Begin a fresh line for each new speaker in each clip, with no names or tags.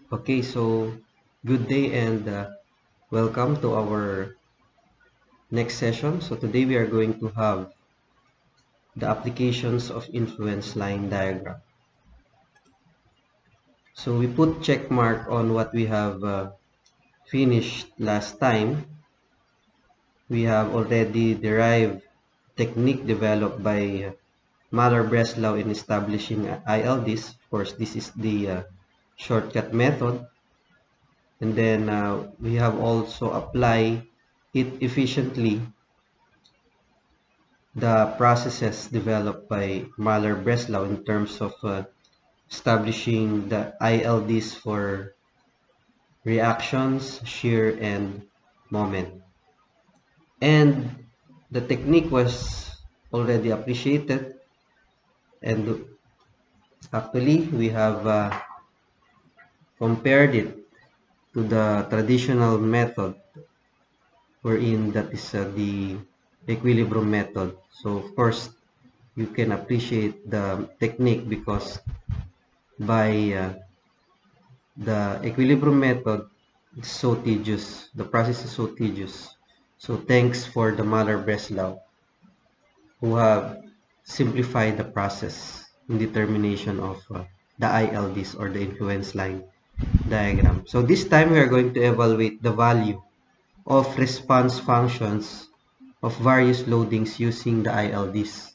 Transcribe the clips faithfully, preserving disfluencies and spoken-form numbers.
Okay, so good day and uh, welcome to our next session. So today we are going to have the applications of influence line diagram. So we put check mark on what we have uh, finished last time. We have already derived technique developed by Mahler-Breslau in establishing I L Ds. Of course, this is the uh, shortcut method. And then uh, we have also applied it efficiently the processes developed by Mahler-Breslau in terms of uh, establishing the I L Ds for reactions, shear, and moment. And the technique was already appreciated, and actually we have uh, compared it to the traditional method wherein that is uh, the equilibrium method. So of course you can appreciate the technique because by uh, the equilibrium method is so tedious. The process is so tedious. So thanks for the Mahler-Breslau who have simplified the process in determination of uh, the I L Ds or the influence line diagram. So this time we are going to evaluate the value of response functions of various loadings using the I L Ds.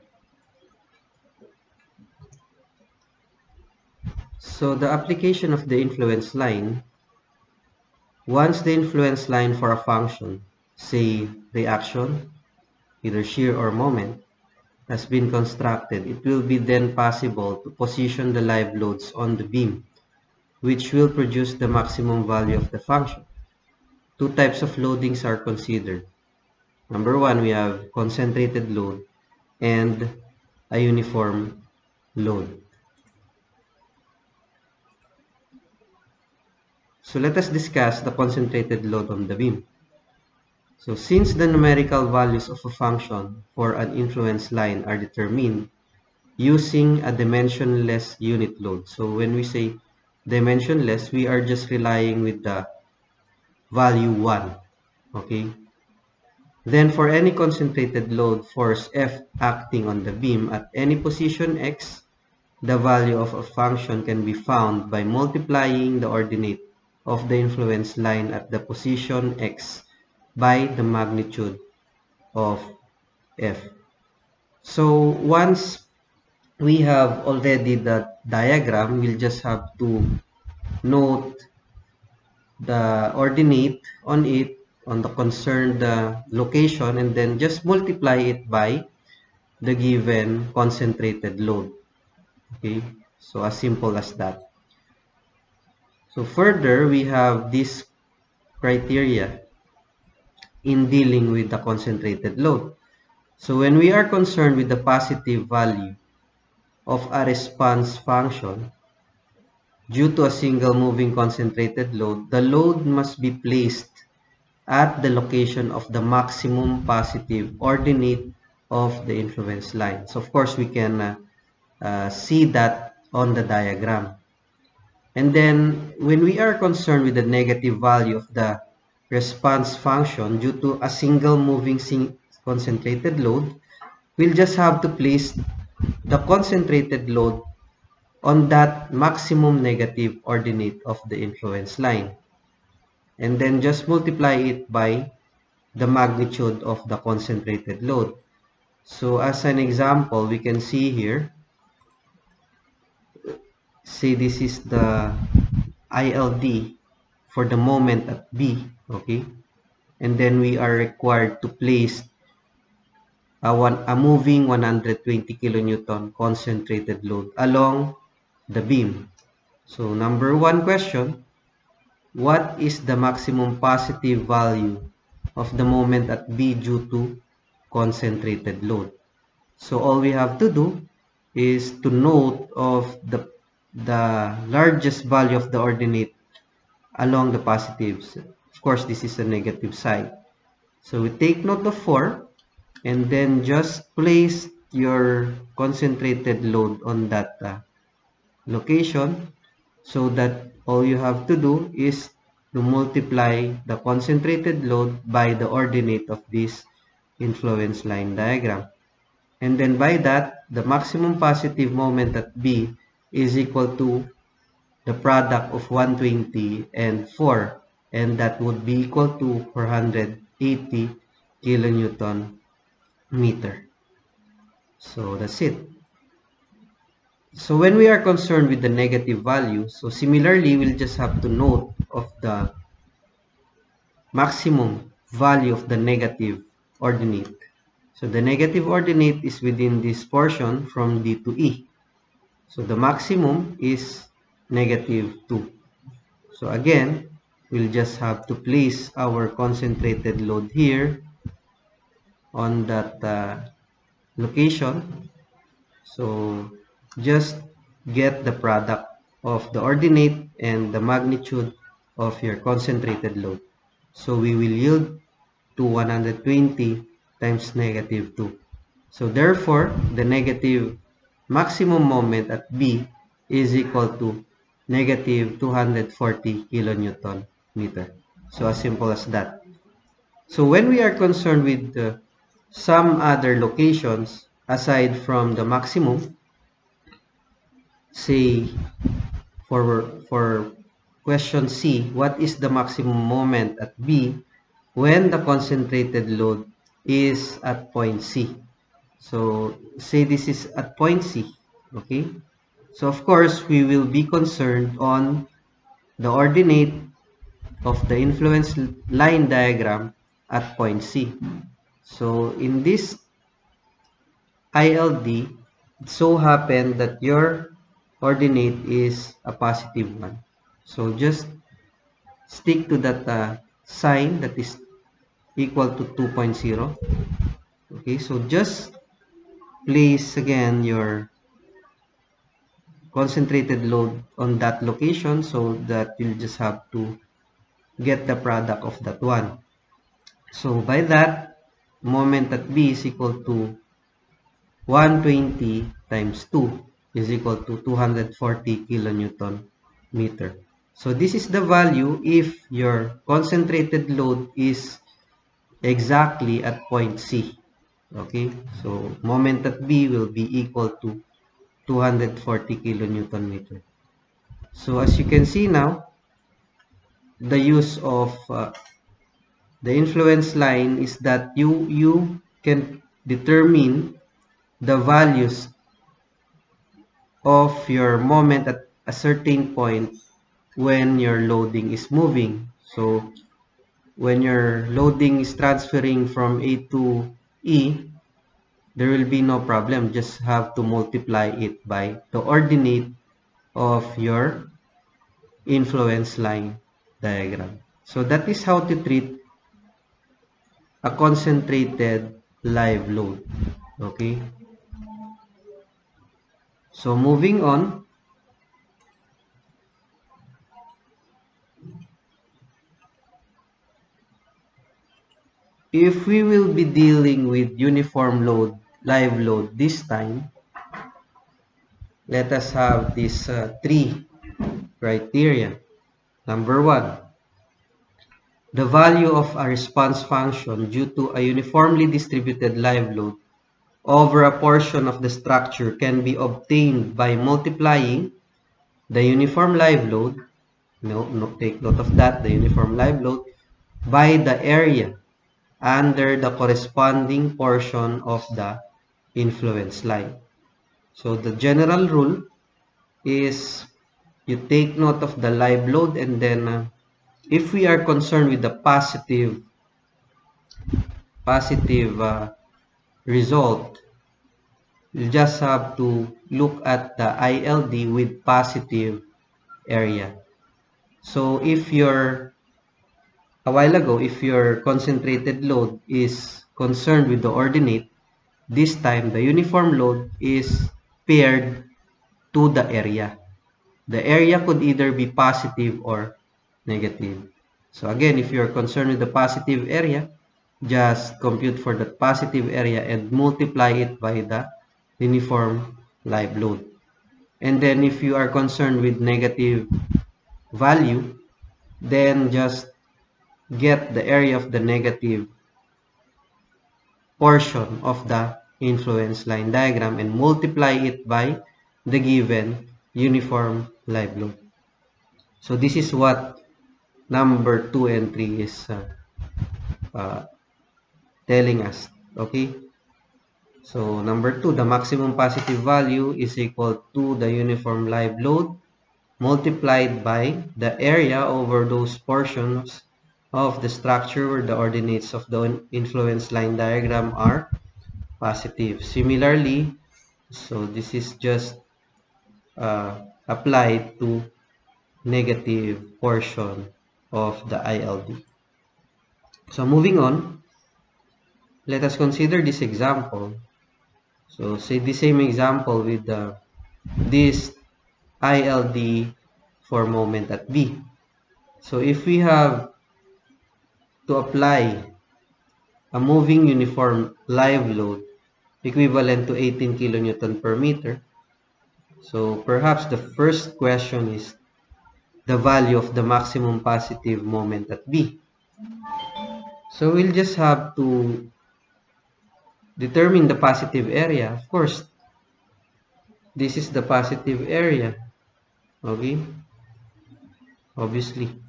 So the application of the influence line. Once the influence line for a function, say reaction, either shear or moment, has been constructed, it will be then possible to position the live loads on the beam, which will produce the maximum value of the function. Two types of loadings are considered. Number one, we have concentrated load and a uniform load. So let us discuss the concentrated load on the beam. So since the numerical values of a function for an influence line are determined using a dimensionless unit load. So when we say dimensionless, we are just relying with the value one. Okay. Then for any concentrated load force F acting on the beam at any position x, the value of a function can be found by multiplying the ordinate of the influence line at the position x by the magnitude of F. So once we have already the diagram, we'll just have to note the ordinate on it, on the concerned uh, location, and then just multiply it by the given concentrated load. Okay, so as simple as that. So further, we have this criteria in dealing with the concentrated load. So when we are concerned with the positive value of a response function due to a single moving concentrated load, the load must be placed at the location of the maximum positive ordinate of the influence line. So of course we can uh, uh, see that on the diagram. And then when we are concerned with the negative value of the response function due to a single moving concentrated load, we'll just have to place the concentrated load on that maximum negative ordinate of the influence line. And then just multiply it by the magnitude of the concentrated load. So as an example, we can see here, say this is the I L D for the moment at B, okay? And then we are required to place a, one, a moving one hundred twenty kilonewton concentrated load along the beam. So number one question, what is the maximum positive value of the moment at B due to concentrated load? So all we have to do is to note of the, the largest value of the ordinate along the positives. Of course, this is a negative side. So we take note of four and then just place your concentrated load on that uh, location. so that all you have to do is to multiply the concentrated load by the ordinate of this influence line diagram. And then by that, the maximum positive moment at B is equal to the product of one hundred twenty and four, and that would be equal to four hundred eighty kilonewton meter. So that's it. So when we are concerned with the negative value, so similarly, we'll just have to note of the maximum value of the negative ordinate. So the negative ordinate is within this portion from D to E. So the maximum is negative two. So again, we'll just have to place our concentrated load here on that uh, location. So just get the product of the ordinate and the magnitude of your concentrated load. So we will yield to one hundred twenty times negative two. So therefore, the negative maximum moment at B is equal to negative two hundred forty kilonewton meter. So as simple as that. So when we are concerned with uh, some other locations aside from the maximum, say for for question C, what is the maximum moment at B when the concentrated load is at point C? So say this is at point C, okay? So of course, we will be concerned on the ordinate of the influence line diagram at point C. So in this I L D, it so happened that your ordinate is a positive one. So just stick to that uh, sign that is equal to two point zero. Okay, so just place again your concentrated load on that location so that you'll just have to get the product of that one. So by that, moment at B is equal to one hundred twenty times two is equal to two hundred forty kilonewton meter. So this is the value if your concentrated load is exactly at point C. Okay, so moment at B will be equal to two hundred forty kilonewton meter. So as you can see now, the use of uh, the influence line is that you you can determine the values of your moment at a certain point when your loading is moving. So when your loading is transferring from A to E, there will be no problem. Just have to multiply it by the ordinate of your influence line diagram. So that is how to treat a concentrated live load. Okay. So moving on, if we will be dealing with uniform load, live load this time, let us have these uh, three criteria. Number one, the value of a response function due to a uniformly distributed live load over a portion of the structure can be obtained by multiplying the uniform live load, no, no, take note of that, the uniform live load, by the area under the corresponding portion of the influence line. So the general rule is you take note of the live load, and then uh, if we are concerned with the positive positive uh, result, you just have to look at the I L D with positive area. So if your a while ago, if your concentrated load is concerned with the ordinate, this time the uniform load is paired to the area. The area could either be positive or negative. So again, if you're concerned with the positive area, just compute for the positive area and multiply it by the uniform live load. And then if you are concerned with negative value, then just get the area of the negative portion of the influence line diagram and multiply it by the given uniform live load. So this is what number two and three is uh, uh, telling us. Okay. So number two, the maximum positive value is equal to the uniform live load multiplied by the area over those portions of the structure where the ordinates of the influence line diagram are positive. Similarly, so this is just uh, applied to negative portion of the I L D. So moving on, let us consider this example. So say the same example with the, this I L D for moment at B. So if we have to apply a moving uniform live load equivalent to eighteen kilonewton per meter, so perhaps the first question is the value of the maximum positive moment at B. So we'll just have to determine the positive area. Of course, this is the positive area. Okay, obviously.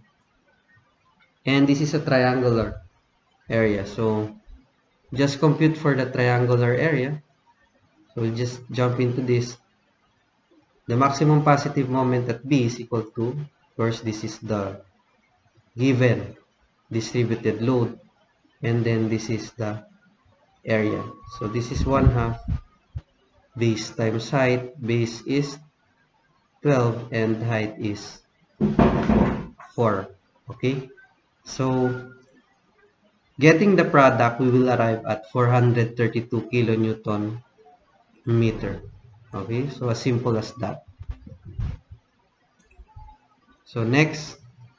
And this is a triangular area. So just compute for the triangular area. So we'll just jump into this. The maximum positive moment at B is equal to, of course, this is the given distributed load. And then this is the area. So this is one half base times height. Base is twelve and height is four. Okay. So getting the product, we will arrive at four hundred thirty-two kilonewton meter. Okay, so as simple as that. So next,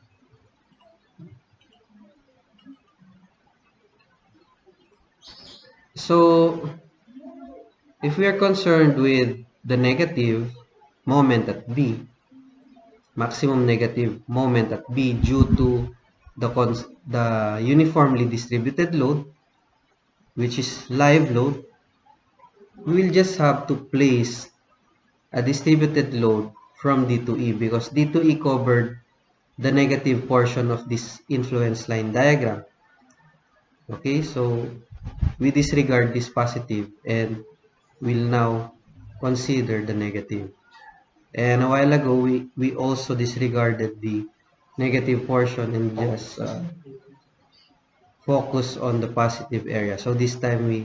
so if we are concerned with the negative moment at B, maximum negative moment at B due to the, cons the uniformly distributed load, which is live load, we will just have to place a distributed load from D to E because D to E covered the negative portion of this influence line diagram. Okay, so we disregard this positive and we'll now consider the negative. And a while ago, we, we also disregarded the negative portion and just uh, focus on the positive area. So this time we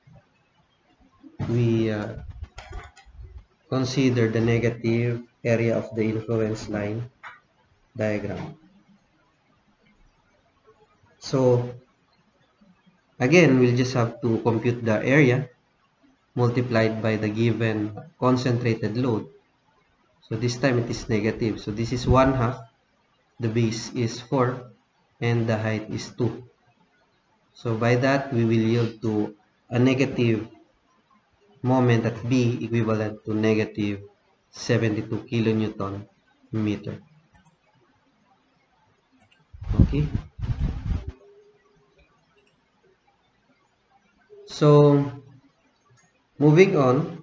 we uh, consider the negative area of the influence line diagram. So again, we'll just have to compute the area multiplied by the given concentrated load. So this time it is negative. So this is one half. The base is four and the height is two. So by that, we will yield to a negative moment at B equivalent to negative seventy-two kilonewton meter. Okay. So moving on,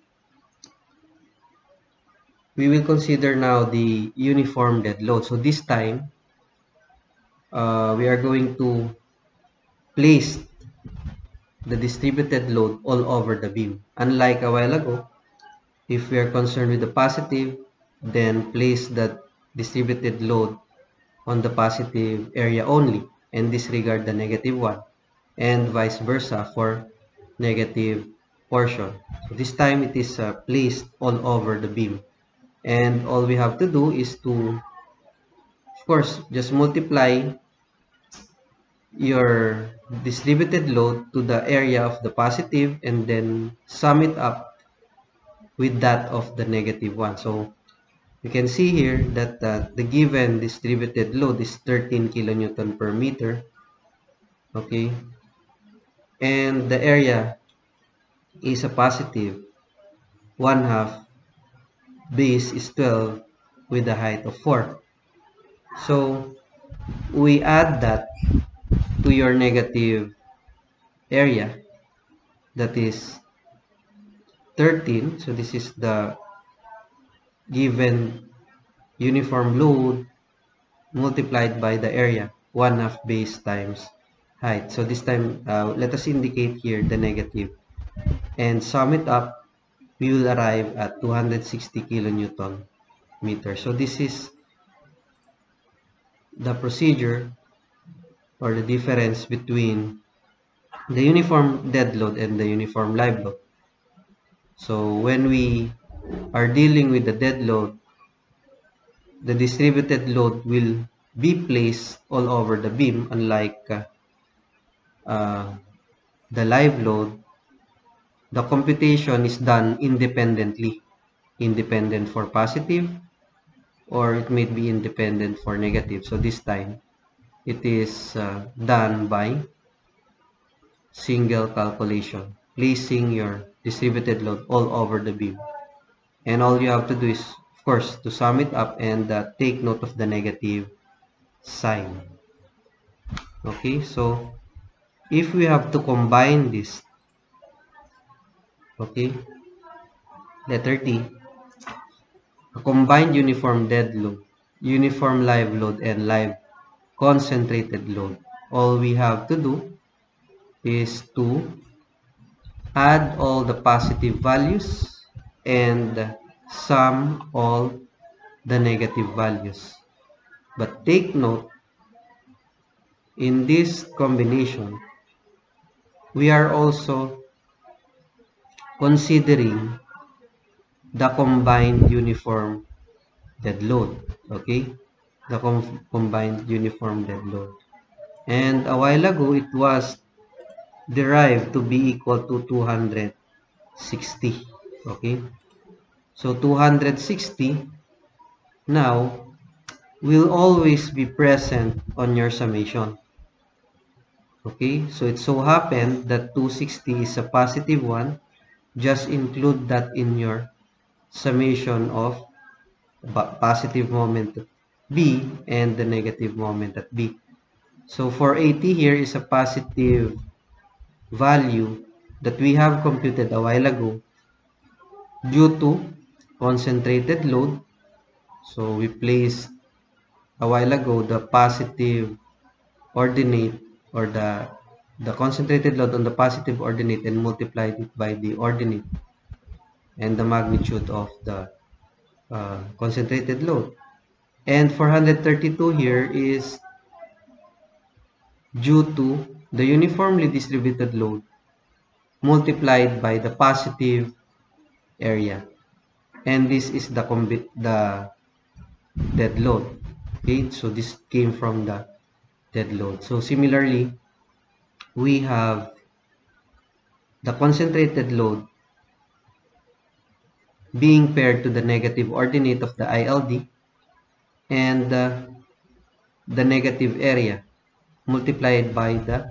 we will consider now the uniform dead load. So this time, uh, we are going to place the distributed load all over the beam. Unlike a while ago, if we are concerned with the positive, then place the distributed load on the positive area only and disregard the negative one, and vice versa for negative portion. So this time it is uh, placed all over the beam, and all we have to do is to, of course, just multiply your distributed load to the area of the positive and then sum it up with that of the negative one. So you can see here that uh, the given distributed load is thirteen kilonewton per meter. Okay, and the area is a positive one half base is twelve with a height of four. So we add that to your negative area, that is thirteen. So this is the given uniform load multiplied by the area, one half base times height. So this time, uh, let us indicate here the negative, and sum it up, we will arrive at two hundred sixty kilonewton meter. So this is the procedure or the difference between the uniform dead load and the uniform live load. So when we are dealing with the dead load, the distributed load will be placed all over the beam, unlike uh, uh, the live load. The computation is done independently, independent for positive, or it may be independent for negative. So this time, it is uh, done by single calculation, placing your distributed load all over the beam. And all you have to do is, of course, to sum it up and uh, take note of the negative sign. Okay, so if we have to combine this, okay, letter T, a combined uniform dead load, uniform live load, and live concentrated load, all we have to do is to add all the positive values and sum all the negative values. But take note, in this combination, we are also considering the combined uniform dead load, okay? The com combined uniform dead load. And a while ago, it was derived to be equal to two hundred sixty, okay? So two hundred sixty now will always be present on your summation. Okay, so it so happened that two hundred sixty is a positive one. Just include that in your summation of positive moment at B and the negative moment at B. So for eighty here is a positive value that we have computed a while ago due to concentrated load. So we placed a while ago the positive ordinate or the the concentrated load on the positive ordinate and multiplied it by the ordinate and the magnitude of the uh, concentrated load. And four hundred thirty-two here is due to the uniformly distributed load multiplied by the positive area, and this is the the dead load. Okay, so this came from the dead load. So similarly, we have the concentrated load being paired to the negative ordinate of the I L D and uh, the negative area multiplied by the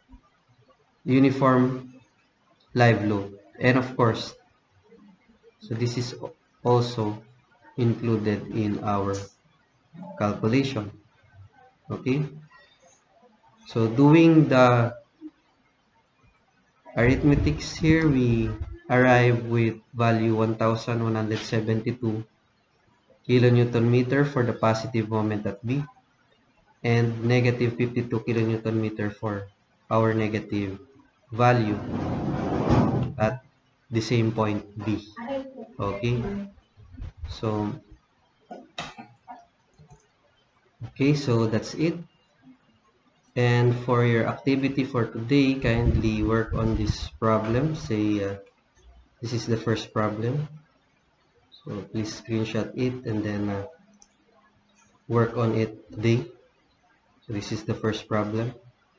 uniform live load. And of course, so this is also included in our calculation. Okay, so doing the arithmetics here, we arrive with value one thousand one hundred seventy-two kilonewton meter for the positive moment at B and negative fifty-two kilonewton meter for our negative value at the same point B. Okay, so okay, so that's it. And for your activity for today, kindly work on this problem. Say uh, this is the first problem, so please screenshot it and then uh, work on it today. So this is the first problem.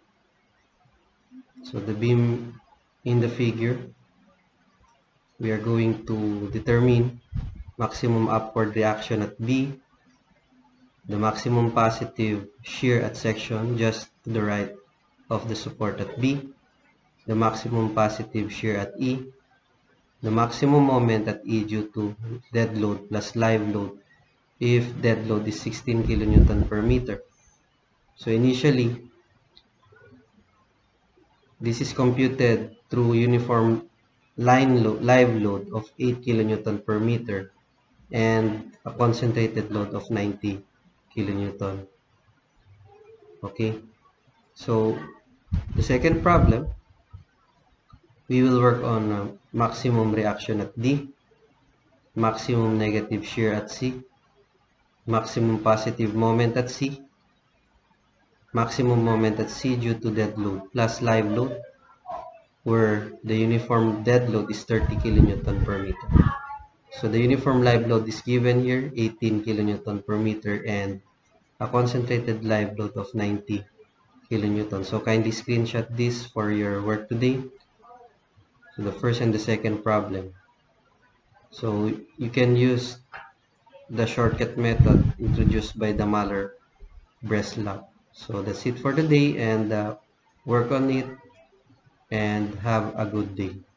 So the beam in the figure, we are going to determine maximum upward reaction at B, the maximum positive shear at section just to the right of the support at B, the maximum positive shear at E, the maximum moment at E due to dead load plus live load if dead load is sixteen kilonewton per meter. So initially, this is computed through uniform line load, live load of eight kilonewton per meter and a concentrated load of ninety kilonewton. Okay, so the second problem, we will work on uh, maximum reaction at D, maximum negative shear at C, maximum positive moment at C, maximum moment at C due to dead load plus live load, where the uniform dead load is thirty kilonewton per meter. So the uniform live load is given here, eighteen kilonewton per meter, and a concentrated live load of ninety kilonewton. So kindly screenshot this for your work today. So the first and the second problem. So you can use the shortcut method introduced by the Mahler-Breslauer. So that's it for today, and uh, work on it and have a good day.